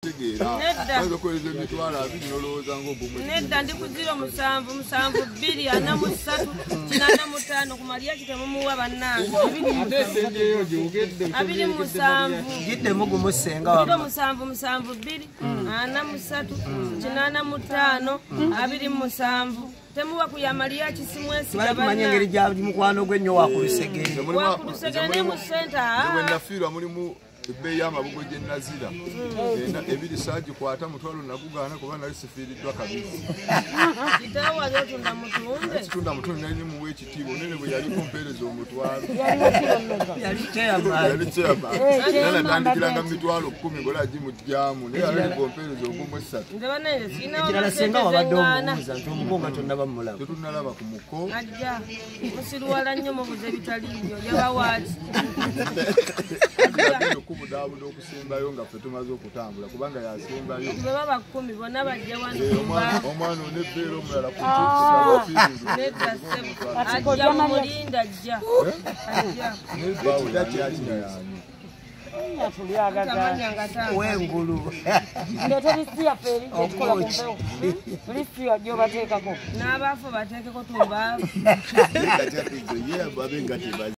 kutegeera bazo kweza emitwalo 2 nolowooza ng'ogumwe nedda ndi ku 07743 ku Maria kitemumuwa bannange 27 gidde mugumu senga wa 773 temuwa kuyamaliya kisimwesi bamanya engeri gya mukwano gw'ennyo wakulusegere ne mu center bwe nafiirwa mulimu ebbeeyi y'amabugo gye nazira ebiri saagikwata mutwalo nagugaana kuba nali sifiiriddwa kabisi kitaawo wali otunda mutunde kitunda mutunde nali nimuwa ekitiibwa onene bwe yaliko mpeereza omutwalo yali chairman natandikiranga mu mitwalo 10 gola gimugyamu naye aliko mpeereza ogumu 3 ekirala senga wabadde omubuuza nti omugonga tonnaba mumulaba tetunalaba ku muko ajja musiruwala nnyo mubuze bitalinnyo yabawaaki okubudaabuda okusembayo nga ffe tumaze okutambula kubanga yasembayo bwe baba 10 bonna bajja omwana onebbeera omulala ajja mumulinda ajja nebaweyakyakinayanyu wengulu n'abaafu bateekeko tumbaafu